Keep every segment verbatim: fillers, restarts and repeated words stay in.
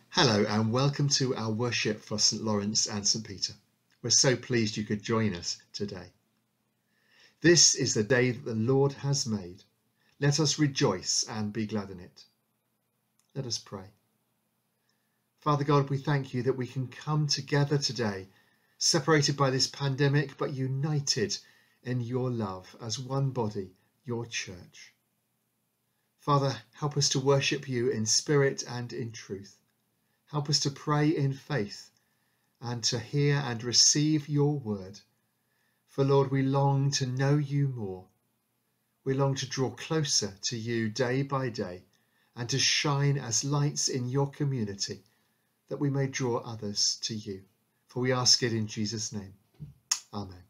Hello and welcome to our worship for St Lawrence and St Peter. We're so pleased you could join us today. This is the day that the Lord has made. Let us rejoice and be glad in it. Let us pray. Father God, we thank you that we can come together today, separated by this pandemic, but united in your love as one body, your church. Father, help us to worship you in spirit and in truth. Help us to pray in faith and to hear and receive your word. For Lord, we long to know you more. We long to draw closer to you day by day and to shine as lights in your community, that we may draw others to you. For we ask it in Jesus' name. Amen.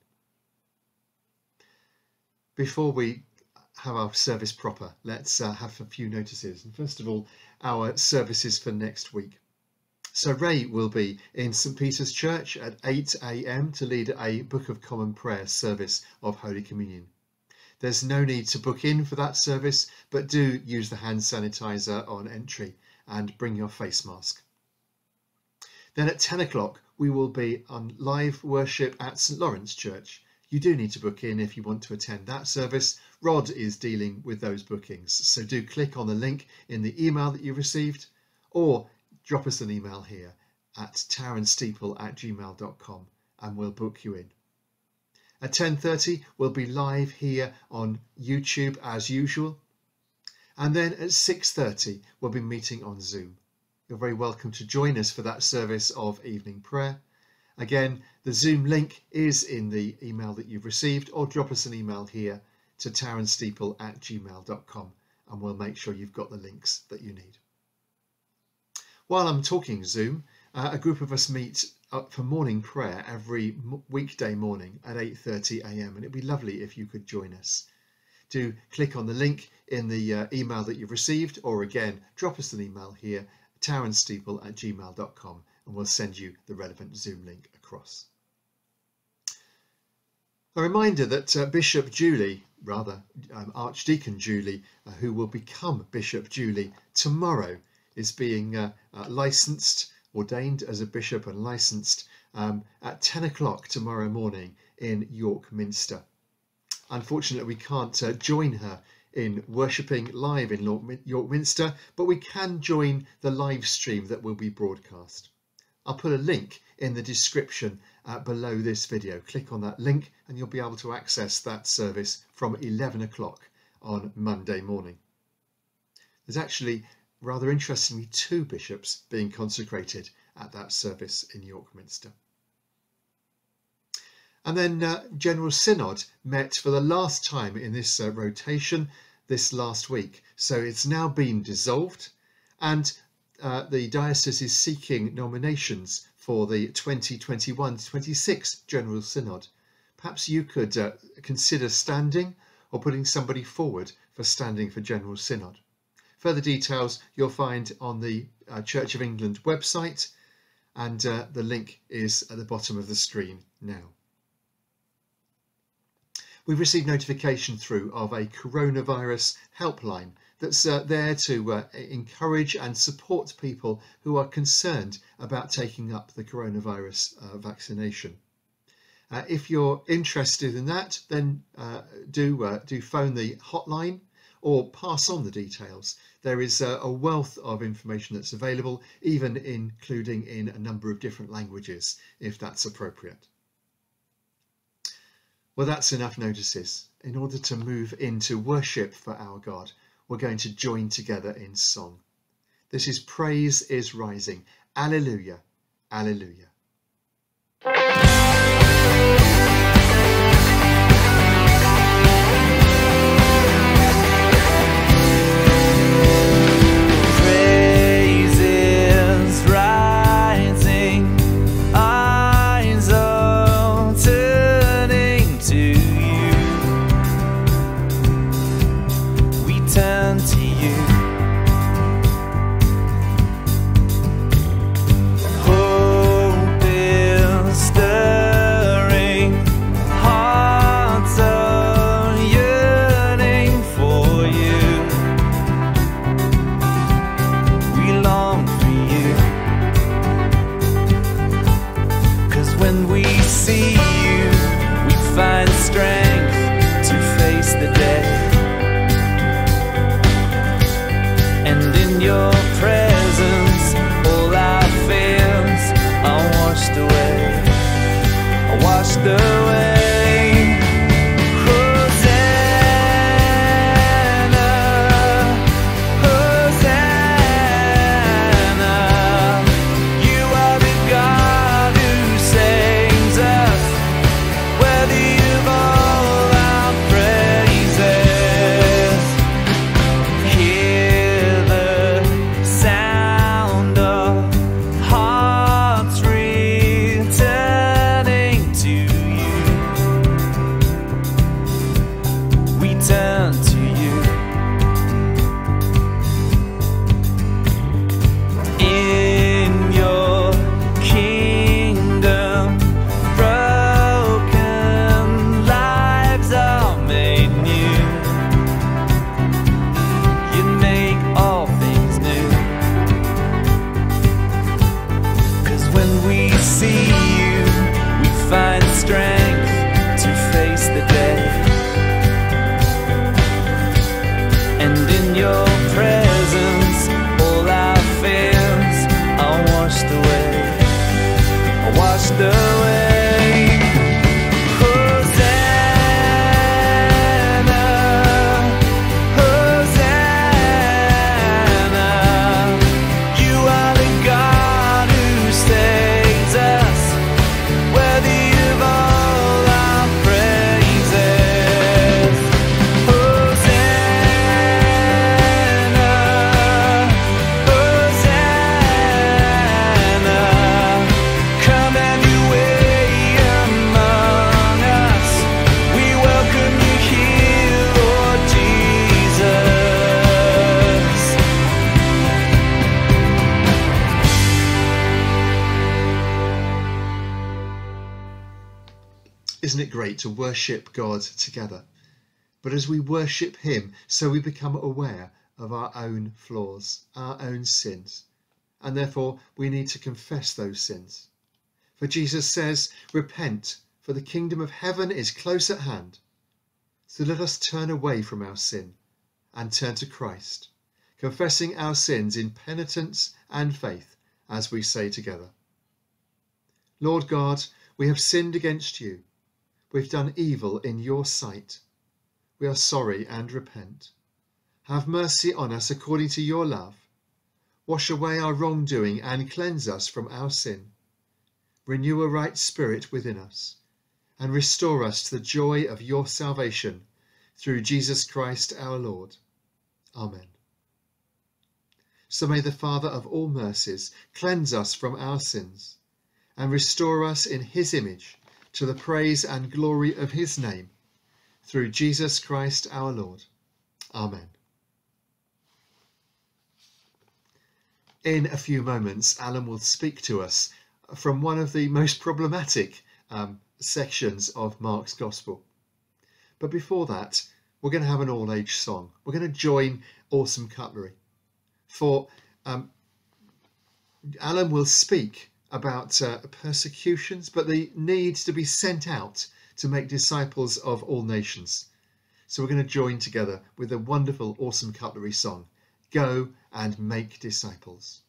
Before we have our service proper, let's uh, have a few notices. And first of all, our services for next week. So Ray will be in St Peter's Church at eight a m to lead a Book of Common Prayer service of Holy Communion. There's no need to book in for that service, but do use the hand sanitizer on entry and bring your face mask. Then at ten o'clock we will be on live worship at St Lawrence Church. You do need to book in if you want to attend that service. Rod is dealing with those bookings, so do click on the link in the email that you received, or drop us an email here at towerandsteeple at gmail dot com and we'll book you in. At ten thirty we'll be live here on YouTube as usual, and then at six thirty we'll be meeting on Zoom. You're very welcome to join us for that service of evening prayer. Again, the Zoom link is in the email that you've received, or drop us an email here to towerandsteeple at gmail dot com and we'll make sure you've got the links that you need. While I'm talking Zoom, uh, a group of us meet up for morning prayer every weekday morning at eight thirty a m and it'd be lovely if you could join us. Do click on the link in the uh, email that you've received, or again, drop us an email here, towerandsteeple at gmail dot com, and we'll send you the relevant Zoom link across. A reminder that uh, Bishop Julie, rather um, Archdeacon Julie, uh, who will become Bishop Julie tomorrow, is being uh, uh, licensed, ordained as a bishop and licensed um, at ten o'clock tomorrow morning in York Minster. Unfortunately, we can't uh, join her in worshipping live in York Minster, but we can join the live stream that will be broadcast. I'll put a link in the description uh, below this video. Click on that link and you'll be able to access that service from eleven o'clock on Monday morning. There's actually, rather interestingly, two bishops being consecrated at that service in York Minster. And then uh, General Synod met for the last time in this uh, rotation this last week. So it's now been dissolved, and uh, the diocese is seeking nominations for the twenty twenty-one twenty-six General Synod. Perhaps you could uh, consider standing or putting somebody forward for standing for General Synod. Further details you'll find on the uh, Church of England website, and uh, the link is at the bottom of the screen now. We've received notification through of a coronavirus helpline that's uh, there to uh, encourage and support people who are concerned about taking up the coronavirus uh, vaccination. Uh, if you're interested in that, then uh, do, uh, do phone the hotline or pass on the details. There is a, a wealth of information that's available, even including in a number of different languages, if that's appropriate. Well, that's enough notices. In order to move into worship for our God, we're going to join together in song. This is Praise is Rising. Alleluia, alleluia. Hope is stirring in your presence, all our fears are washed away, are washed away. Isn't it great to worship God together? But as we worship him, so we become aware of our own flaws, our own sins, and therefore we need to confess those sins. For Jesus says, repent, for the kingdom of heaven is close at hand. So let us turn away from our sin and turn to Christ, confessing our sins in penitence and faith as we say together, Lord God, we have sinned against you. We've done evil in your sight. We are sorry and repent. Have mercy on us according to your love. Wash away our wrongdoing and cleanse us from our sin. Renew a right spirit within us and restore us to the joy of your salvation through Jesus Christ our Lord. Amen. So may the Father of all mercies cleanse us from our sins and restore us in his image to the praise and glory of his name, through Jesus Christ our Lord. Amen. In a few moments, Allan will speak to us from one of the most problematic um, sections of Mark's Gospel. But before that, we're going to have an all-age song. We're going to join Awesome Cutlery. For um, Allan will speak about uh, persecutions, but the need to be sent out to make disciples of all nations. So we're going to join together with a wonderful Awesome Cutlery song, Go and Make Disciples.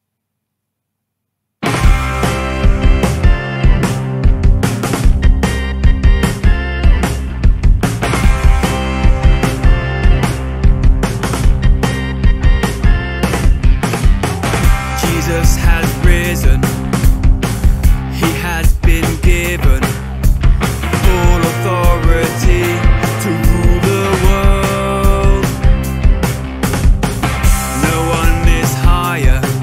Jesus has risen. He has been given full authority to rule the world. No one is higher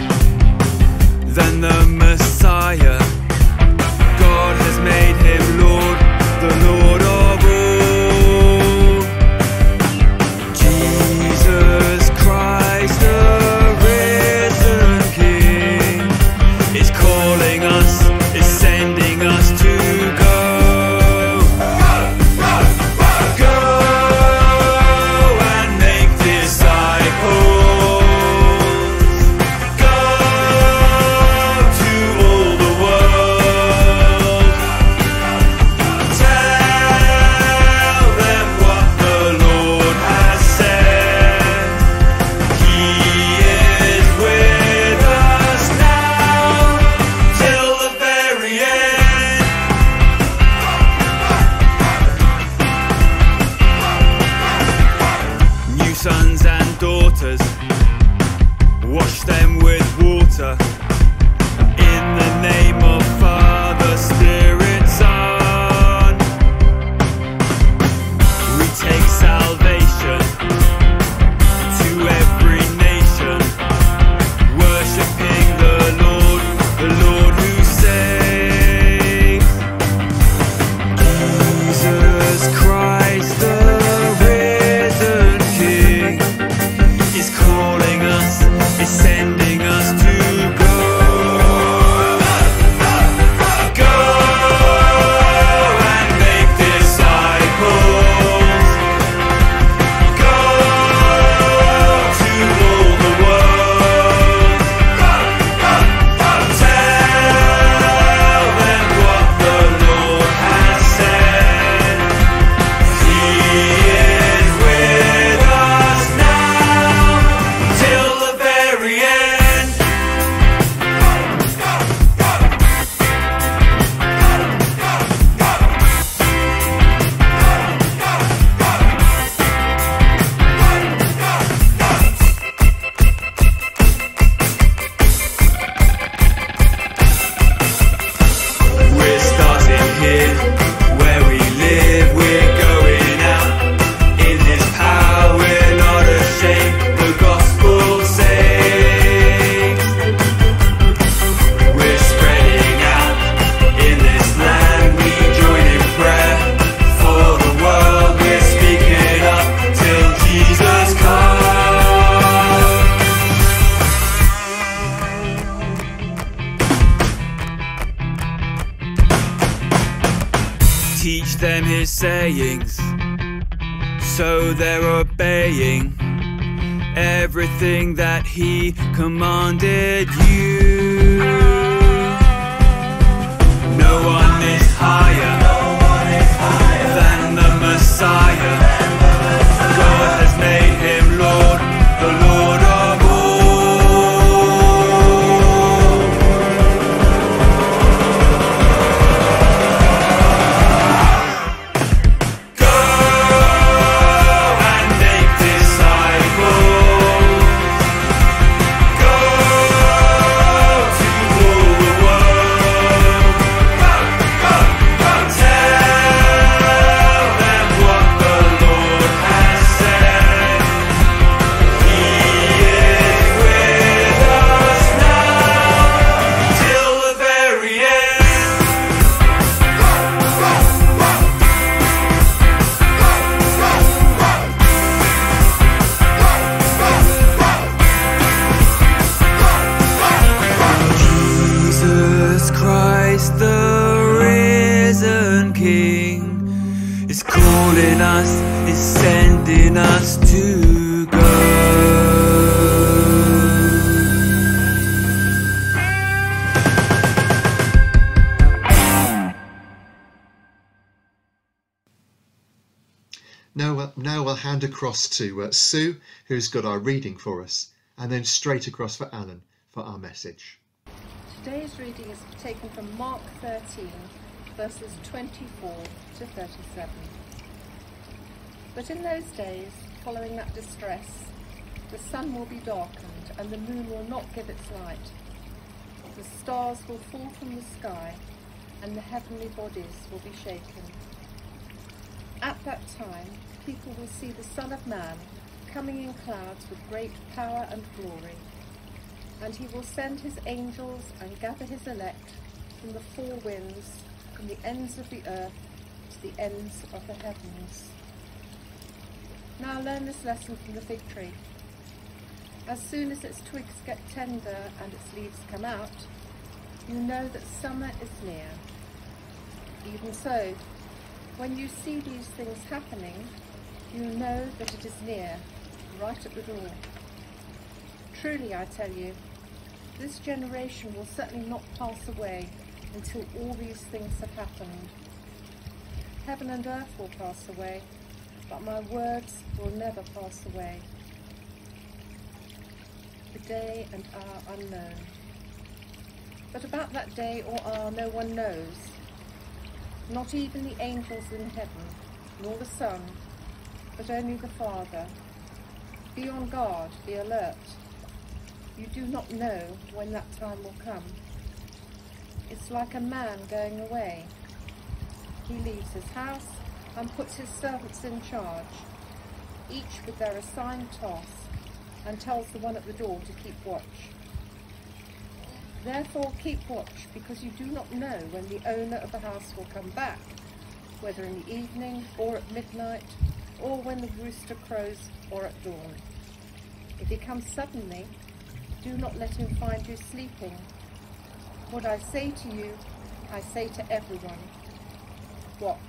altar. In the name of Father, Spirit, Son, we take salvation to every nation, worshipping the Lord, the Lord who saves. Jesus Christ, the risen King, is calling us, is sending us to go. Go and make disciples. Go to all the world. Tell them what the Lord has said. He is with us now till the very end. We're starting here, where we live. We're going out in His power. We're not ashamed. The gospel saves. We're spreading out in this land. We join in prayer for the world. We're speaking up till Jesus comes. Teach them His sayings, so they're obeying everything that He commanded you. No one is higher than the Messiah. God has made Him Lord, the Lord of all. Go and make disciples. Go to all the world. Tell them what the Lord has said. He is with us now till the very end. Jesus Christ, the risen King, is calling us, is sending us to go. Now, uh, now we'll hand across to uh, Sue, who's got our reading for us, and then straight across for Allan for our message. Today's reading is taken from Mark thirteen, verses twenty-four to thirty-seven. But in those days, following that distress, the sun will be darkened, and the moon will not give its light. The stars will fall from the sky, and the heavenly bodies will be shaken. At that time, people will see the Son of Man coming in clouds with great power and glory. And He will send His angels and gather His elect from the four winds, from the ends of the earth to the ends of the heavens. Now learn this lesson from the fig tree. As soon as its twigs get tender and its leaves come out, you know that summer is near. Even so, when you see these things happening, you know that it is near, right at the door. Truly, I tell you, this generation will certainly not pass away until all these things have happened. Heaven and earth will pass away, but my words will never pass away. The day and hour unknown. But about that day or hour no one knows, not even the angels in heaven, nor the Son, but only the Father. Be on guard, be alert. You do not know when that time will come. It's like a man going away. He leaves his house and puts his servants in charge, each with their assigned task, and tells the one at the door to keep watch. Therefore keep watch, because you do not know when the owner of the house will come back, whether in the evening or at midnight, or when the rooster crows or at dawn. If he comes suddenly, do not let him find you sleeping. What I say to you, I say to everyone, watch.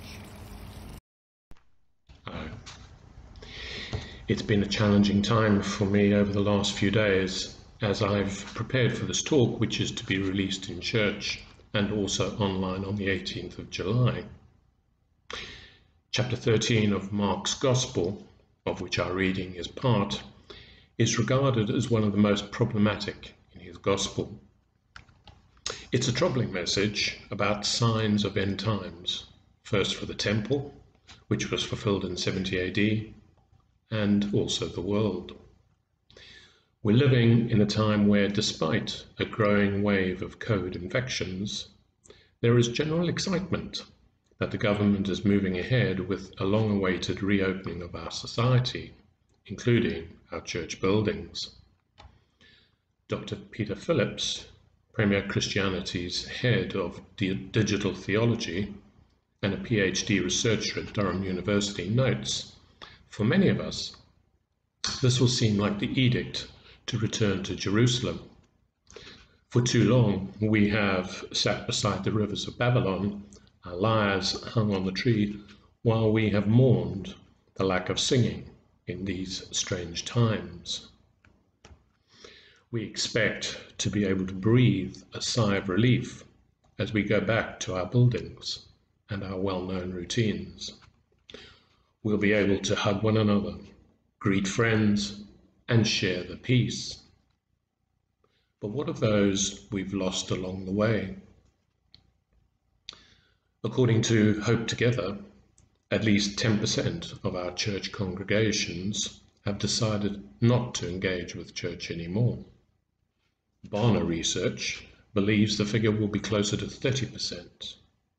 Hello. It's been a challenging time for me over the last few days as I've prepared for this talk, which is to be released in church and also online on the eighteenth of July. Chapter thirteen of Mark's Gospel, of which our reading is part, is regarded as one of the most problematic in his Gospel. It's a troubling message about signs of end times, first for the temple, which was fulfilled in seventy A D, and also the world. We're living in a time where, despite a growing wave of COVID infections, there is general excitement that the government is moving ahead with a long-awaited reopening of our society, including our church buildings. Doctor Peter Phillips, Premier Christianity's head of digital theology and a PhD researcher at Durham University, notes, for many of us, this will seem like the edict to return to Jerusalem. For too long, we have sat beside the rivers of Babylon, our lyres hung on the tree, while we have mourned the lack of singing in these strange times. We expect to be able to breathe a sigh of relief as we go back to our buildings and our well-known routines. We'll be able to hug one another, greet friends, and share the peace. But what of those we've lost along the way? According to Hope Together, at least ten percent of our church congregations have decided not to engage with church anymore. Barna Research believes the figure will be closer to thirty percent.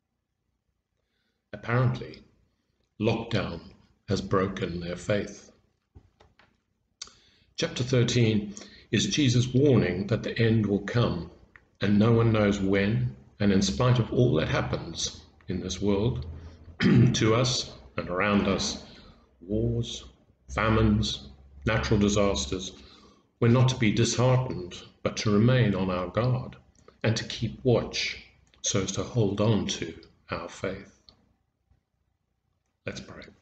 Apparently, lockdown has broken their faith. Chapter thirteen is Jesus' warning that the end will come, and no one knows when, and in spite of all that happens in this world, to us and around us, wars, famines, natural disasters, we're not to be disheartened, but to remain on our guard and to keep watch so as to hold on to our faith. Let's pray.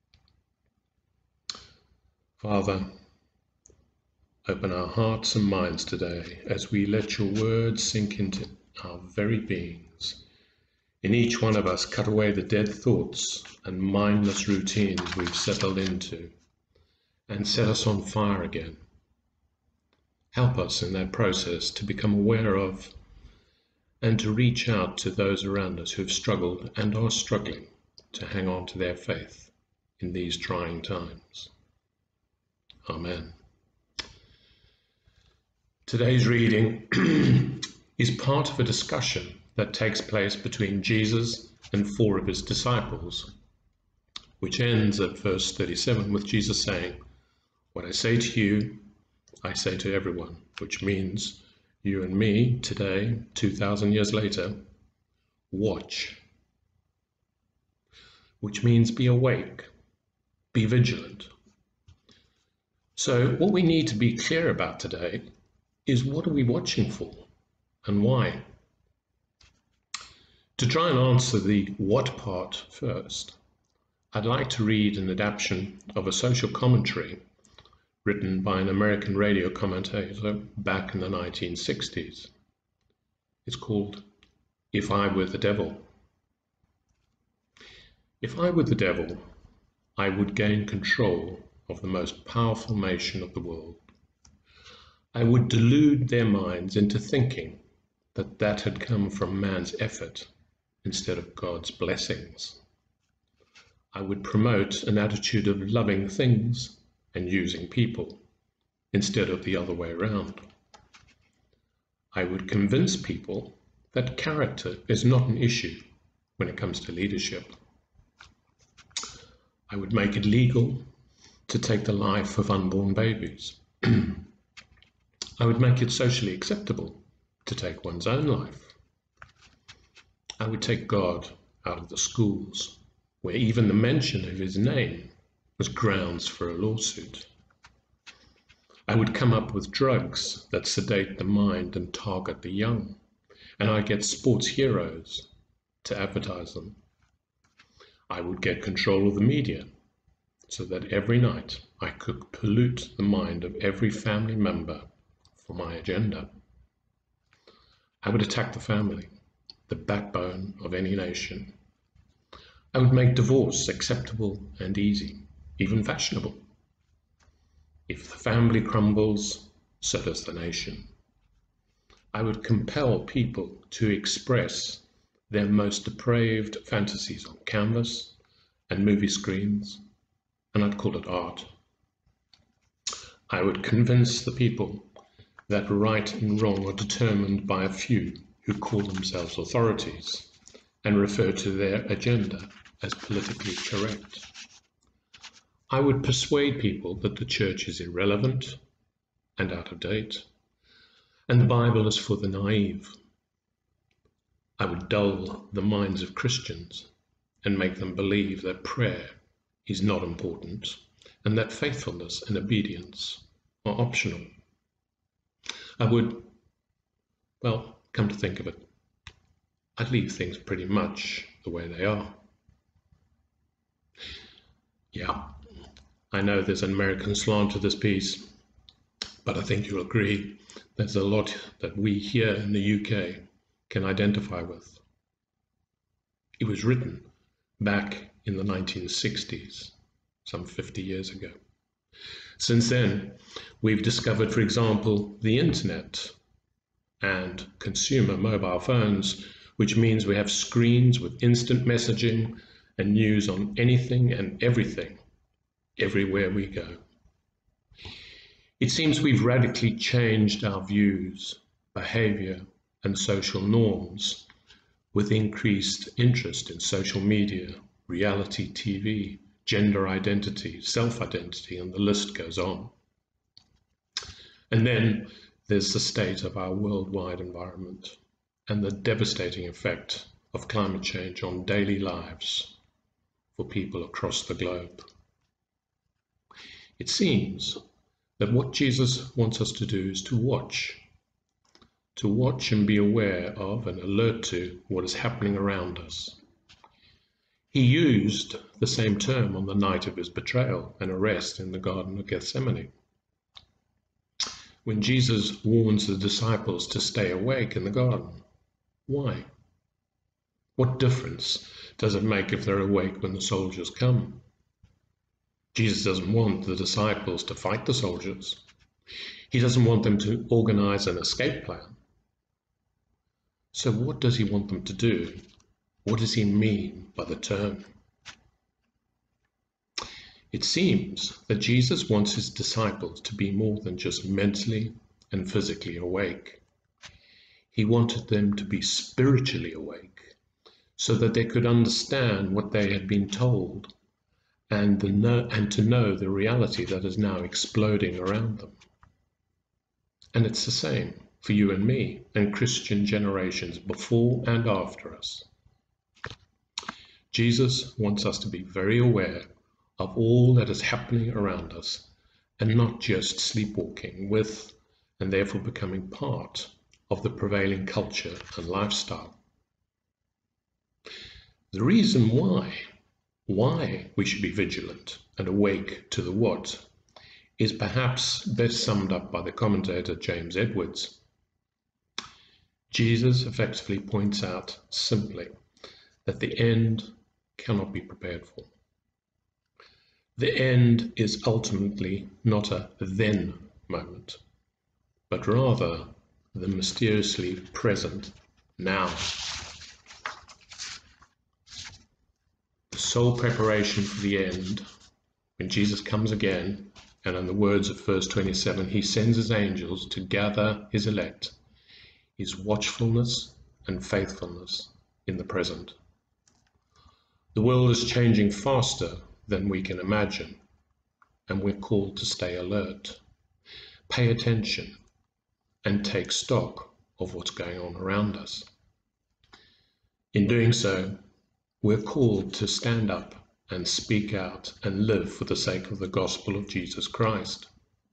Father, open our hearts and minds today as we let your words sink into our very beings. In each one of us, cut away the dead thoughts and mindless routines we've settled into, and set us on fire again. Help us in that process to become aware of and to reach out to those around us who've struggled and are struggling to hang on to their faith in these trying times. Amen. Today's reading is part of a discussion that takes place between Jesus and four of his disciples, which ends at verse thirty-seven with Jesus saying, "What I say to you, I say to everyone," which means you and me today, two thousand years later, watch. Which means be awake, be vigilant. So what we need to be clear about today is, what are we watching for and why? To try and answer the what part first, I'd like to read an adaptation of a social commentary written by an American radio commentator back in the nineteen sixties. It's called "If I Were the Devil." If I were the devil, I would gain control of the most powerful nation of the world. I would delude their minds into thinking that that had come from man's effort instead of God's blessings. I would promote an attitude of loving things and using people instead of the other way around. I would convince people that character is not an issue when it comes to leadership. I would make it legal to take the life of unborn babies. I would make it socially acceptable to take one's own life. I would take God out of the schools, where even the mention of his name was grounds for a lawsuit. I would come up with drugs that sedate the mind and target the young, and I'd get sports heroes to advertise them. I would get control of the media so that every night I could pollute the mind of every family member for my agenda. I would attack the family, the backbone of any nation. I would make divorce acceptable and easy, even fashionable. If the family crumbles, so does the nation. I would compel people to express their most depraved fantasies on canvas and movie screens, and I'd call it art. I would convince the people that right and wrong are determined by a few who call themselves authorities and refer to their agenda as politically correct. I would persuade people that the church is irrelevant and out of date, and the Bible is for the naive. I would dull the minds of Christians and make them believe that prayer is not important and that faithfulness and obedience are optional. I would, well, come to think of it, I'd leave things pretty much the way they are. Yeah, I know there's an American slant to this piece, but I think you'll agree there's a lot that we here in the U K can identify with. It was written back in the nineteen sixties, some fifty years ago. Since then, we've discovered, for example, the internet and consumer mobile phones, which means we have screens with instant messaging and news on anything and everything, everywhere we go. It seems we've radically changed our views, behavior, and social norms with increased interest in social media, reality T V, gender identity, self-identity, and the list goes on. And then there's the state of our worldwide environment and the devastating effect of climate change on daily lives for people across the globe. It seems that what Jesus wants us to do is to watch, to watch and be aware of and alert to what is happening around us. He used the same term on the night of his betrayal and arrest in the Garden of Gethsemane. When Jesus warns the disciples to stay awake in the garden, why? What difference does it make if they're awake when the soldiers come? Jesus doesn't want the disciples to fight the soldiers. He doesn't want them to organize an escape plan. So what does he want them to do? What does he mean by the term? It seems that Jesus wants his disciples to be more than just mentally and physically awake. He wanted them to be spiritually awake so that they could understand what they had been told and, the know, and to know the reality that is now exploding around them. And it's the same for you and me and Christian generations before and after us. Jesus wants us to be very aware of all that is happening around us and not just sleepwalking with and therefore becoming part of the prevailing culture and lifestyle. The reason why, why we should be vigilant and awake to the what is perhaps best summed up by the commentator James Edwards. Jesus effectively points out simply that the end cannot be prepared for. The end is ultimately not a then moment, but rather the mysteriously present now. The sole preparation for the end, when Jesus comes again, and in the words of verse twenty-seven, he sends his angels to gather his elect. is watchfulness and faithfulness in the present. The world is changing faster than we can imagine, and we're called to stay alert, pay attention, and take stock of what's going on around us. In doing so, we're called to stand up and speak out and live for the sake of the gospel of Jesus Christ.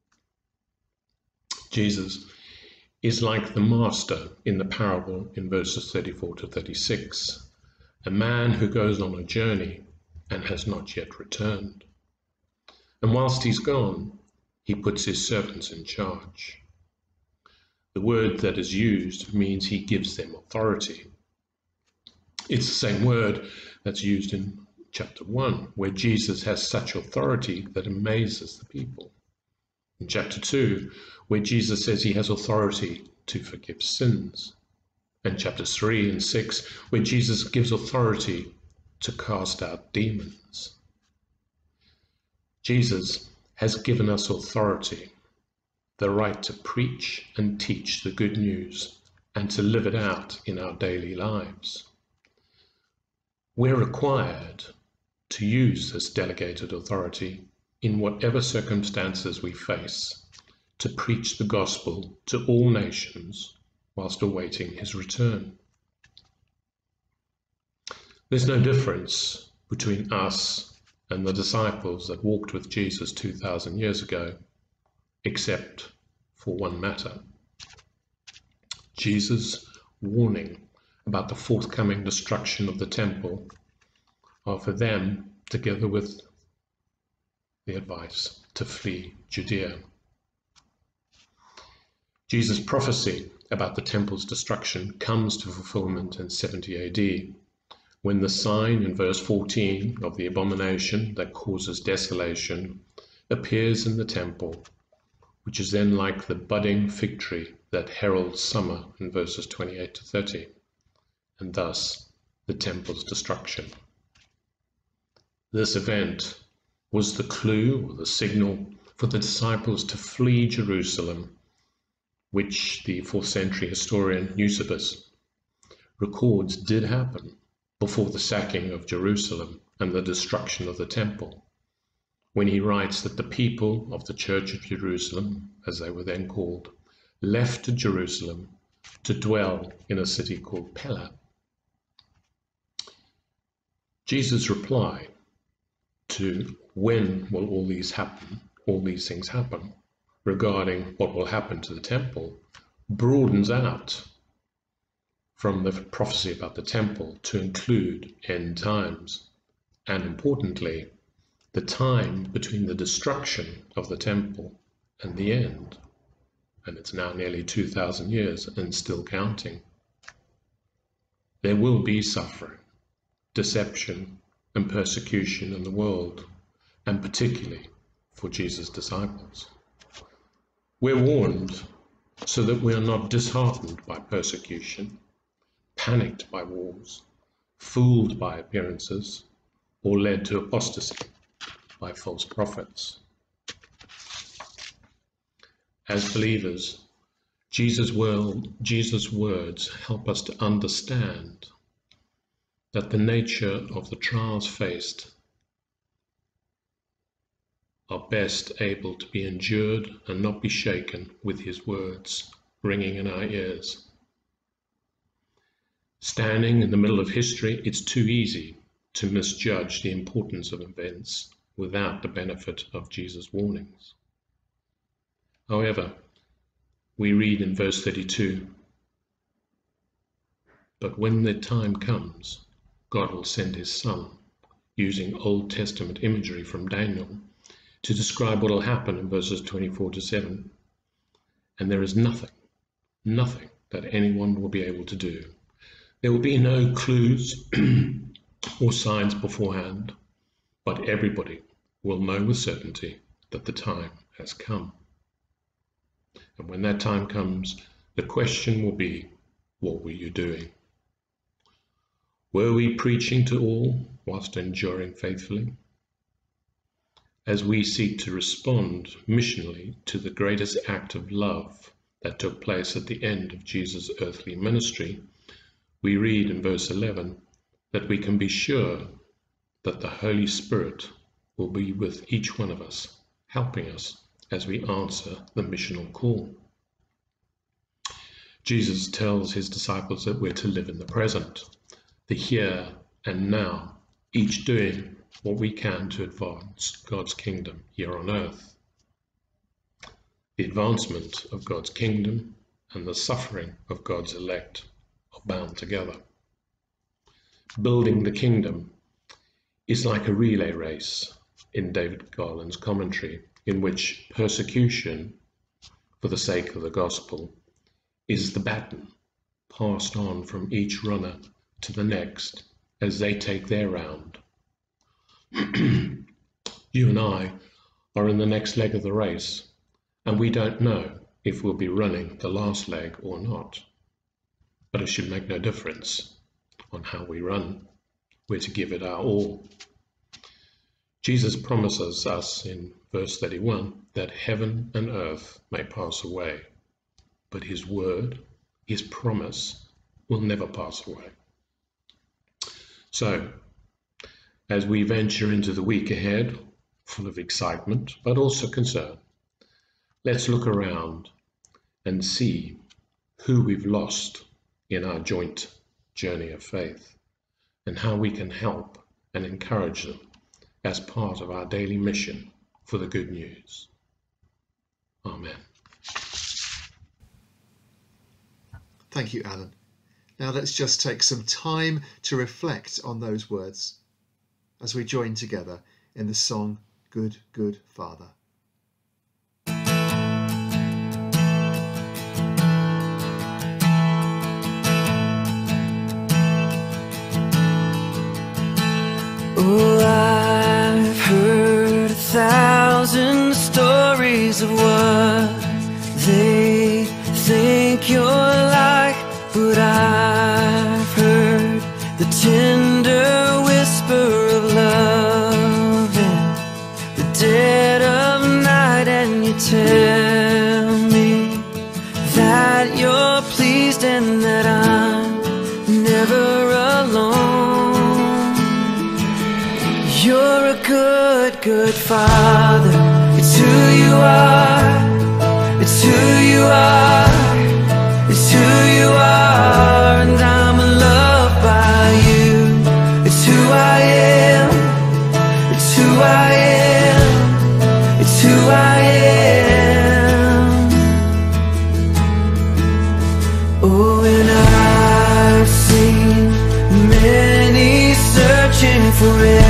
Jesus is like the master in the parable in verses thirty-four to thirty-six, a man who goes on a journey and has not yet returned. And whilst he's gone, he puts his servants in charge. The word that is used means he gives them authority. It's the same word that's used in chapter one, where Jesus has such authority that amazes the people. In chapter two, where Jesus says he has authority to forgive sins. And chapters three and six, where Jesus gives authority to cast out demons. Jesus has given us authority, the right to preach and teach the good news and to live it out in our daily lives. We're required to use this delegated authority in whatever circumstances we face to preach the gospel to all nations whilst awaiting his return. There's no difference between us and the disciples that walked with Jesus two thousand years ago, except for one matter. Jesus' warning about the forthcoming destruction of the temple are for them, together with the advice to flee Judea. Jesus' prophecy about the temple's destruction comes to fulfillment in seventy A D, when the sign in verse fourteen of the abomination that causes desolation appears in the temple, which is then like the budding fig tree that heralds summer in verses twenty-eight to thirty, and thus the temple's destruction. This event was the clue or the signal for the disciples to flee Jerusalem, which the fourth century historian Eusebius records did happen before the sacking of Jerusalem and the destruction of the temple, when he writes that the people of the Church of Jerusalem, as they were then called, left Jerusalem to dwell in a city called Pella. Jesus' reply to when will all these happen, all these things happen, regarding what will happen to the temple, broadens out from the prophecy about the temple to include end times, and importantly, the time between the destruction of the temple and the end, and it's now nearly two thousand years and still counting. There will be suffering, deception, and persecution in the world, and particularly for Jesus' disciples. We're warned so that we are not disheartened by persecution, panicked by wars, fooled by appearances, or led to apostasy by false prophets. As believers, Jesus' world, Jesus' words help us to understand that the nature of the trials faced are best able to be endured and not be shaken with his words ringing in our ears. Standing in the middle of history, it's too easy to misjudge the importance of events without the benefit of Jesus' warnings. However, we read in verse thirty-two, "But when the time comes, God will send his Son," using Old Testament imagery from Daniel to describe what will happen in verses twenty-four to seven. And there is nothing, nothing that anyone will be able to do. There will be no clues or signs beforehand, but everybody will know with certainty that the time has come. And when that time comes, the question will be, what were you doing? Were we preaching to all whilst enduring faithfully? As we seek to respond missionally to the greatest act of love that took place at the end of Jesus' earthly ministry, we read in verse eleven that we can be sure that the Holy Spirit will be with each one of us, helping us as we answer the missional call. Jesus tells his disciples that we're to live in the present, the here and now, each doing what we can to advance God's kingdom here on earth. The advancement of God's kingdom and the suffering of God's elect are bound together. Building the kingdom is like a relay race in David Garland's commentary, in which persecution for the sake of the gospel is the baton passed on from each runner to the next as they take their round. You and I are in the next leg of the race, and we don't know if we'll be running the last leg or not. But it should make no difference on how we run. We're to give it our all. Jesus promises us in verse thirty-one that heaven and earth may pass away, but his word, his promise, will never pass away. So, as we venture into the week ahead, full of excitement, but also concern, let's look around and see who we've lost in our joint journey of faith, and how we can help and encourage them as part of our daily mission for the good news. Amen. Thank you, Allan. Now let's just take some time to reflect on those words as we join together in the song, Good, Good Father. Oh, I've heard a thousand stories of what they think you're like, but I've heard the tender whisper of love in the dead of night, and you tell me that you're pleased and that I'm never alone. You're a good, good father. It's who you are. It's who you are. It's who you are. And I'm loved by you. It's who I am. It's who I am. It's who I am. Oh, and I've seen many searching for it.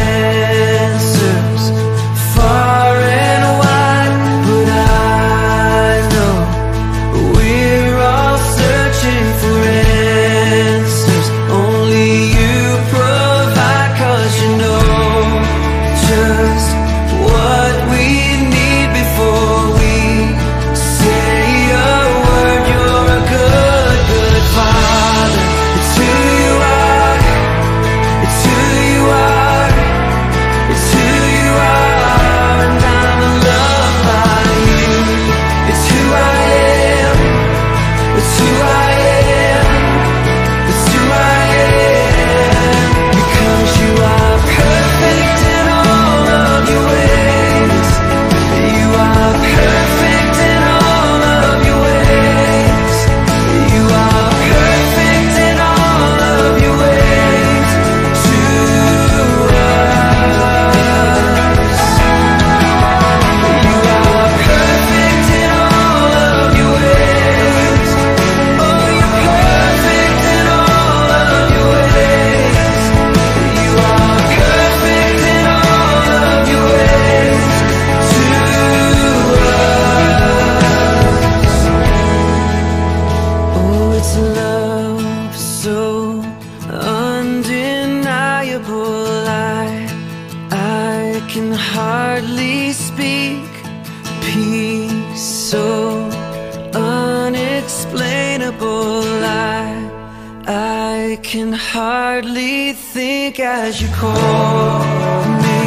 I can hardly think as you call me,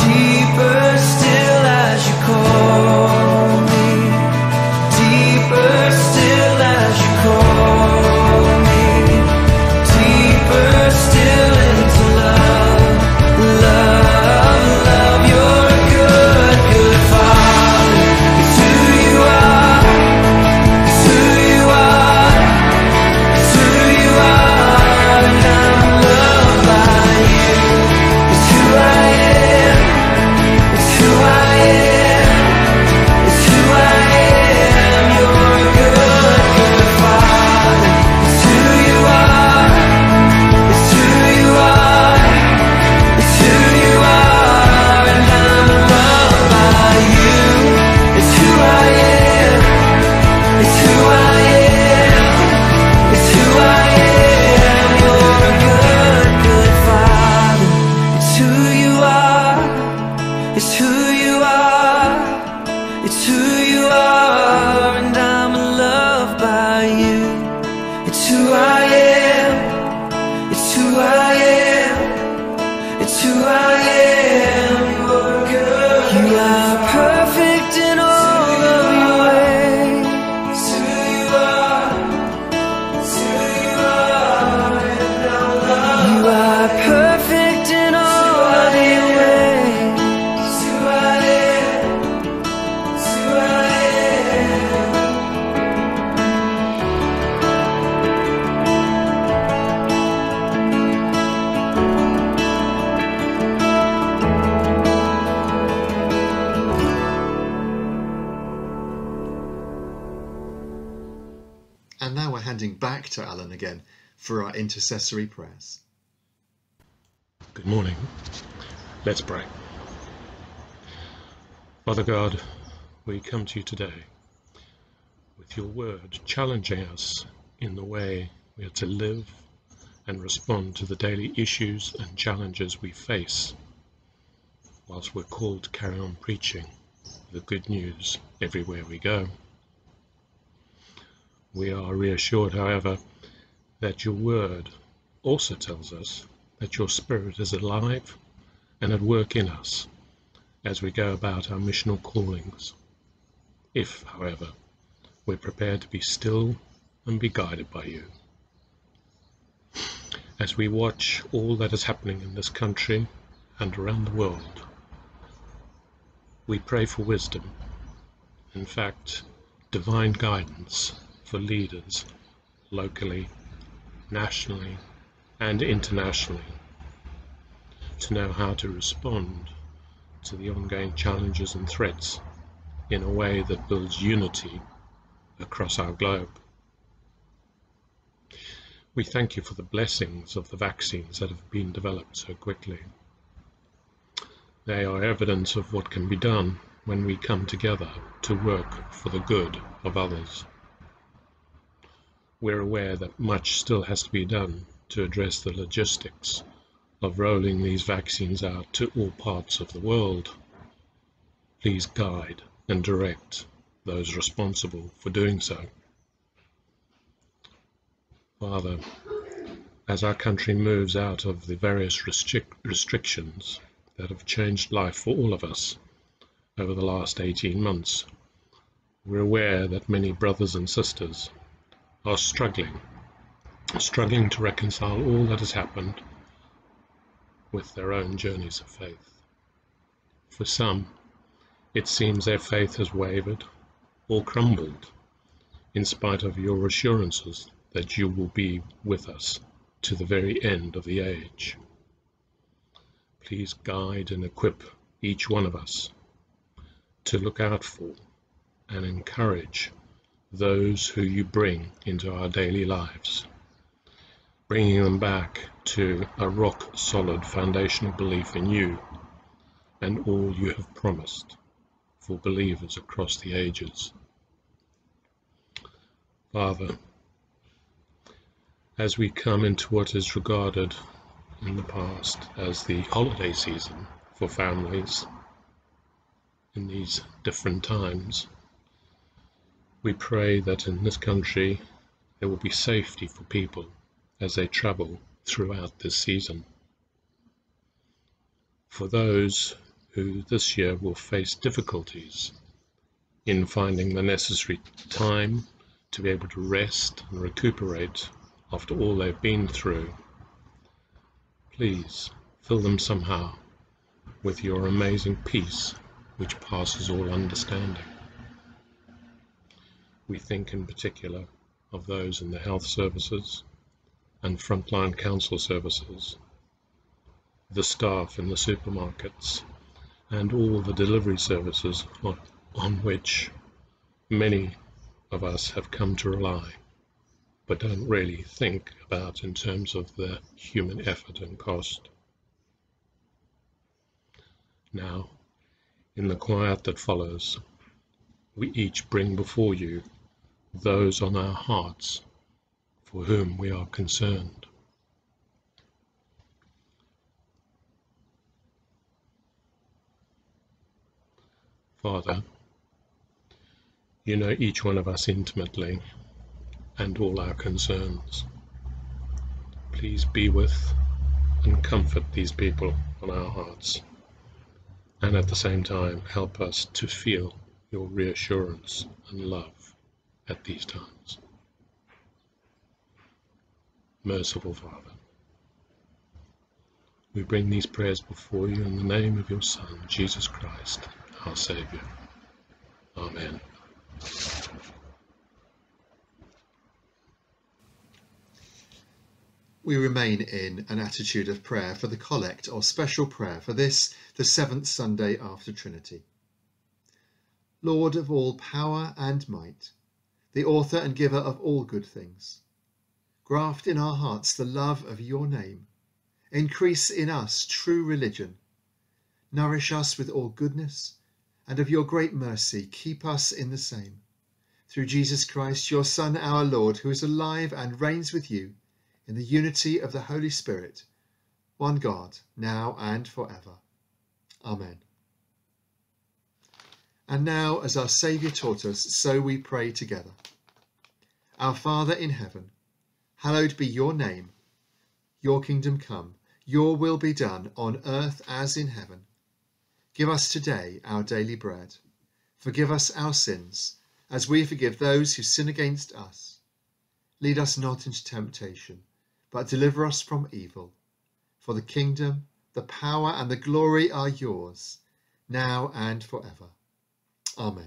deeper still as you call me, deeper still as you call me, deeper still into love, love, love. You're a good, good Father. It's who you are, it's who you are, it's who you are, and I'm loved by you. It's who I am, it's who I am, it's who I am. You're a good, good Father. It's who you are, it's who you are, it's who you are, and I'm loved by you. It's who I am, it's who I am, it's who I am. You're a good, good Father. It's who you are, it's who you are, it's who you are, and I'm loved by you. It's who I am, it's who I am, it's who I am. You're good. You are perfect in all of your ways. It's who you are, it's who you are, and I'm loved. You are perfect in all of your ways. It's who I am, it's who I am. And now we're handing back to Allan again for our intercessory prayers. Good morning. Let's pray. Father God, we come to you today with your word challenging us in the way we are to live and respond to the daily issues and challenges we face, whilst we're called to carry on preaching the good news everywhere we go. We are reassured, however, that your word also tells us that your Spirit is alive and at work in us as we go about our missional callings. If, however, we're prepared to be still and be guided by you. As we watch all that is happening in this country and around the world, we pray for wisdom, in fact, divine guidance for leaders locally, nationally, and internationally, to know how to respond to the ongoing challenges and threats in a way that builds unity across our globe. We thank you for the blessings of the vaccines that have been developed so quickly. They are evidence of what can be done when we come together to work for the good of others. We're aware that much still has to be done to address the logistics of rolling these vaccines out to all parts of the world. Please guide and direct those responsible for doing so. Father, as our country moves out of the various restric- restrictions that have changed life for all of us over the last eighteen months, we're aware that many brothers and sisters are struggling, struggling to reconcile all that has happened with their own journeys of faith. For some, it seems their faith has wavered or crumbled in spite of your assurances that you will be with us to the very end of the age. Please guide and equip each one of us to look out for and encourage those who you bring into our daily lives, bringing them back to a rock-solid foundational belief in you and all you have promised for believers across the ages. Father, as we come into what is regarded in the past as the holiday season for families in these different times, we pray that in this country there will be safety for people as they travel throughout this season. For those who this year will face difficulties in finding the necessary time to be able to rest and recuperate after all they've been through, please fill them somehow with your amazing peace which passes all understanding. We think in particular of those in the health services and frontline council services, the staff in the supermarkets, and all the delivery services on, on which many of us have come to rely, but don't really think about in terms of the human effort and cost. Now, in the quiet that follows, we each bring before you those on our hearts for whom we are concerned. Father, you know each one of us intimately and all our concerns. Please be with and comfort these people on our hearts, and at the same time help us to feel your reassurance and love at these times. Merciful Father, we bring these prayers before you in the name of your Son, Jesus Christ, our Saviour. Amen. We remain in an attitude of prayer for the collect or special prayer for this, the seventh Sunday after Trinity. Lord of all power and might, the author and giver of all good things, graft in our hearts the love of your name, increase in us true religion, nourish us with all goodness, and of your great mercy keep us in the same. Through Jesus Christ, your Son, our Lord, who is alive and reigns with you in the unity of the Holy Spirit, one God, now and forever. Amen. And now, as our Saviour taught us, so we pray together. Our Father in heaven, hallowed be your name. Your kingdom come, your will be done on earth as in heaven. Give us today our daily bread. Forgive us our sins, as we forgive those who sin against us. Lead us not into temptation, but deliver us from evil. For the kingdom, the power and the glory are yours, now and forever. Amen.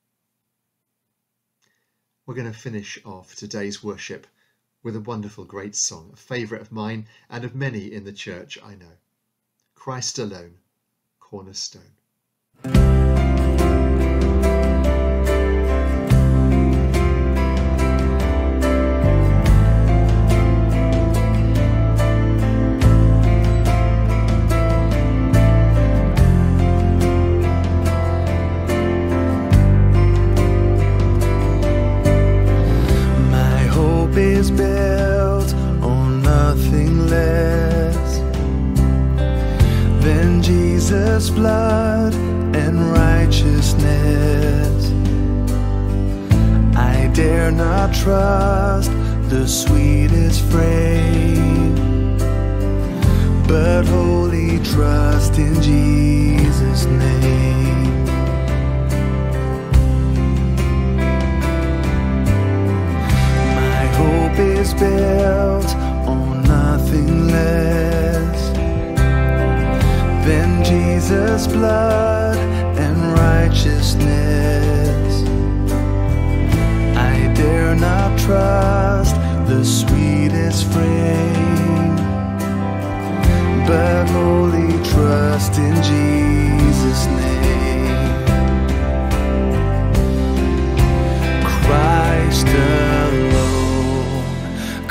We're going to finish off today's worship with a wonderful, great song, a favourite of mine and of many in the church I know. Christ alone, cornerstone. Is built on nothing less than Jesus' blood and righteousness. I dare not trust the sweetest frame, but wholly trust in Jesus' name. Is built on nothing less than Jesus' blood and righteousness. I dare not trust the sweetest frame, but wholly trust in Jesus' name. Christ alone,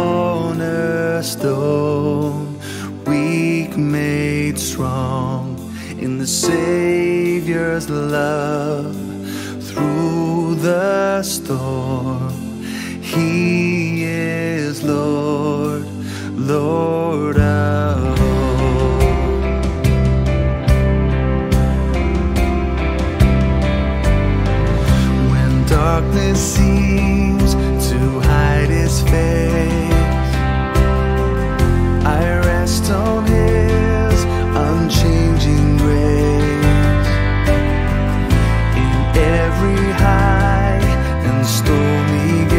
cornerstone, weak made strong in the Savior's love. Through the storm, He is Lord, Lord of all. When darkness seems to hide His face, I rest on His unchanging grace. In every high and stormy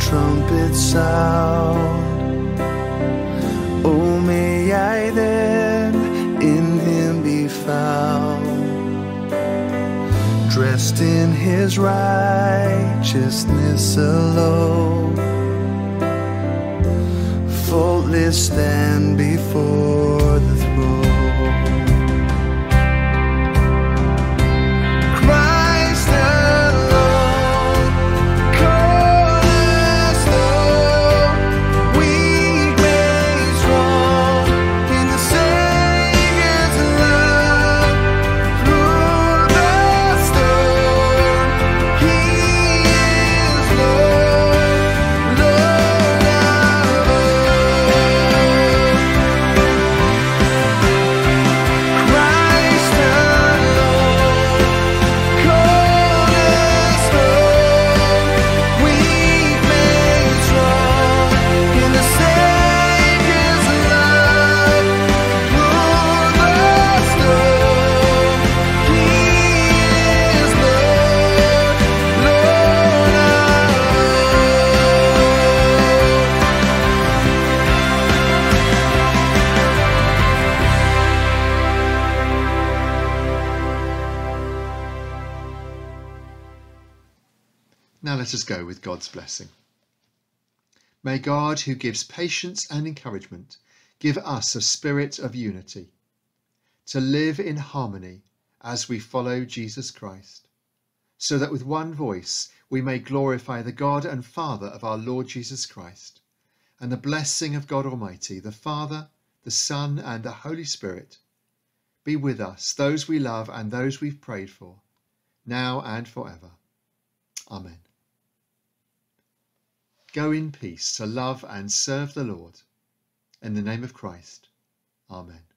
trumpet sound. Oh, may I then in him be found, dressed in his righteousness alone, faultless stand before the throne. Christ alone, cornerstone, weak made strong in the Savior's love. Through the storm, He is Lord, Lord of all. Christ alone, cornerstone, weak made strong in the Savior's love. Through the storm, He is Lord, Lord of Now let us go with God's blessing. May God, who gives patience and encouragement, give us a spirit of unity, to live in harmony as we follow Jesus Christ, so that with one voice we may glorify the God and Father of our Lord Jesus Christ, and the blessing of God Almighty, the Father, the Son, and the Holy Spirit be with us, those we love and those we've prayed for, now and forever. Amen. Go in peace to love and serve the Lord. In the name of Christ. Amen.